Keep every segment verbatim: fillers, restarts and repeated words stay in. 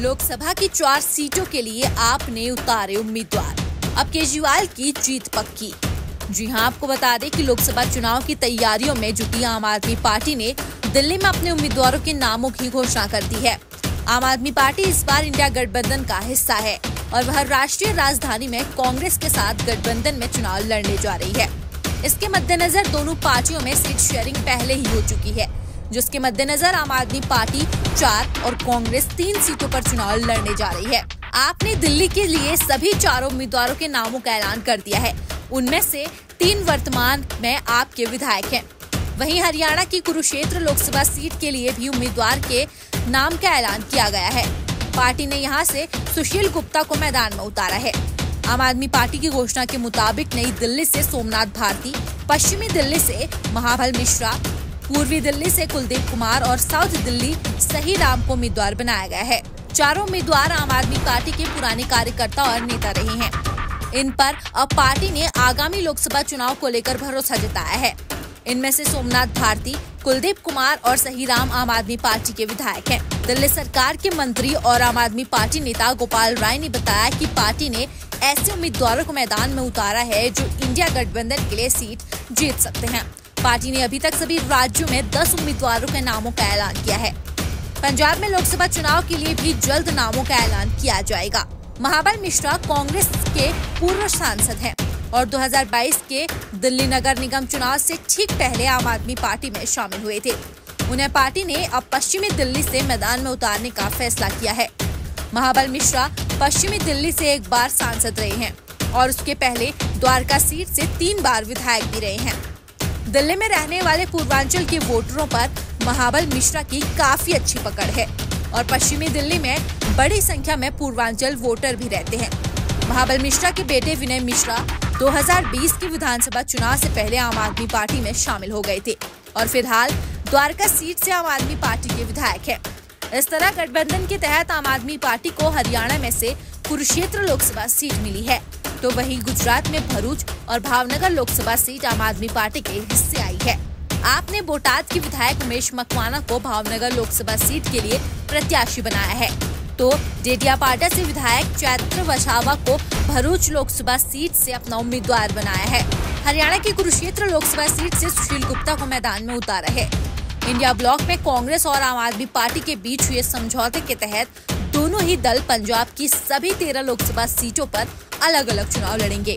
लोकसभा की चार सीटों के लिए आपने उतारे उम्मीदवार, अब केजरीवाल की जीत पक्की। जी हां, आपको बता दें कि लोकसभा चुनाव की तैयारियों में जुटी आम आदमी पार्टी ने दिल्ली में अपने उम्मीदवारों के नामों की घोषणा कर दी है। आम आदमी पार्टी इस बार इंडिया गठबंधन का हिस्सा है और वह राष्ट्रीय राजधानी में कांग्रेस के साथ गठबंधन में चुनाव लड़ने जा रही है। इसके मद्देनजर दोनों पार्टियों में सीट शेयरिंग पहले ही हो चुकी है, जिसके मद्देनजर आम आदमी पार्टी चार और कांग्रेस तीन सीटों पर चुनाव लड़ने जा रही है। आपने दिल्ली के लिए सभी चारों उम्मीदवारों के नामों का ऐलान कर दिया है। उनमें से तीन वर्तमान में आपके विधायक हैं। वहीं हरियाणा की कुरुक्षेत्र लोकसभा सीट के लिए भी उम्मीदवार के नाम का ऐलान किया गया है। पार्टी ने यहां से सुशील गुप्ता को मैदान में उतारा है। आम आदमी पार्टी की घोषणा के मुताबिक नई दिल्ली से सोमनाथ भारती, पश्चिमी दिल्ली से महाबल मिश्रा, पूर्वी दिल्ली से कुलदीप कुमार और साउथ दिल्ली सही राम को उम्मीदवार बनाया गया है। चारों उम्मीदवार आम आदमी पार्टी के पुराने कार्यकर्ता और नेता रहे हैं। इन पर अब पार्टी ने आगामी लोकसभा चुनाव को लेकर भरोसा जताया है। इनमें से सोमनाथ भारती, कुलदीप कुमार और सही राम आम आदमी पार्टी के विधायक हैं। दिल्ली सरकार के मंत्री और आम आदमी पार्टी नेता गोपाल राय ने बताया कि पार्टी ने ऐसे उम्मीदवारों को मैदान में उतारा है जो इंडिया गठबंधन के लिए सीट जीत सकते हैं। पार्टी ने अभी तक सभी राज्यों में दस उम्मीदवारों के नामों का ऐलान किया है। पंजाब में लोकसभा चुनाव के लिए भी जल्द नामों का ऐलान किया जाएगा। महाबल मिश्रा कांग्रेस के पूर्व सांसद हैं और दो हज़ार बाईस के दिल्ली नगर निगम चुनाव से ठीक पहले आम आदमी पार्टी में शामिल हुए थे। उन्हें पार्टी ने अब पश्चिमी दिल्ली से मैदान में उतारने का फैसला किया है। महाबल मिश्रा पश्चिमी दिल्ली से एक बार सांसद रहे हैं और उसके पहले द्वारका सीट से तीन बार विधायक भी रहे हैं। दिल्ली में रहने वाले पूर्वांचल के वोटरों पर महाबल मिश्रा की काफी अच्छी पकड़ है और पश्चिमी दिल्ली में बड़ी संख्या में पूर्वांचल वोटर भी रहते हैं। महाबल मिश्रा के बेटे विनय मिश्रा दो हज़ार बीस के विधानसभा चुनाव से पहले आम आदमी पार्टी में शामिल हो गए थे और फिलहाल द्वारका सीट से आम आदमी पार्टी के विधायक हैं। इस तरह गठबंधन के तहत आम आदमी पार्टी को हरियाणा में से कुरुक्षेत्र लोकसभा सीट मिली है, तो वहीं गुजरात में भरूच और भावनगर लोकसभा सीट आम आदमी पार्टी के हिस्से आई है। आपने बोटाद के विधायक उमेश मकवाना को भावनगर लोकसभा सीट के लिए प्रत्याशी बनाया है, तो डेडियापाटा से विधायक चैत्र वछावा को भरूच लोकसभा सीट से अपना उम्मीदवार बनाया है। हरियाणा की कुरुक्षेत्र लोकसभा सीट से सुशील गुप्ता को मैदान में उतारा है। इंडिया ब्लॉक में कांग्रेस और आम आदमी पार्टी के बीच हुए समझौते के तहत दोनों ही दल पंजाब की सभी तेरह लोकसभा सीटों पर अलग अलग चुनाव लड़ेंगे।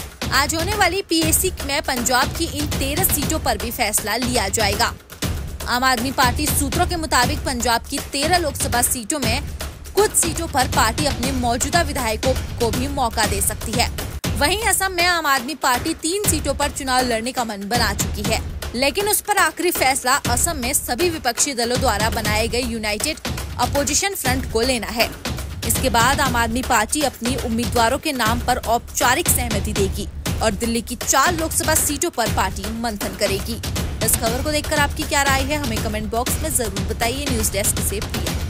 आज होने वाली पीएसी में पंजाब की इन तेरह सीटों पर भी फैसला लिया जाएगा। आम आदमी पार्टी सूत्रों के मुताबिक पंजाब की तेरह लोकसभा सीटों में कुछ सीटों पर पार्टी अपने मौजूदा विधायकों को भी मौका दे सकती है। वहीं असम में आम आदमी पार्टी तीन सीटों पर चुनाव लड़ने का मन बना चुकी है, लेकिन उस पर आखिरी फैसला असम में सभी विपक्षी दलों द्वारा बनाए गए यूनाइटेड अपोजिशन फ्रंट को लेना है। इसके बाद आम आदमी पार्टी अपनी उम्मीदवारों के नाम पर औपचारिक सहमति देगी और दिल्ली की चार लोकसभा सीटों पर पार्टी मंथन करेगी। इस खबर को देखकर आपकी क्या राय है, हमें कमेंट बॉक्स में जरूर बताइए। न्यूज डेस्क से प्रिया।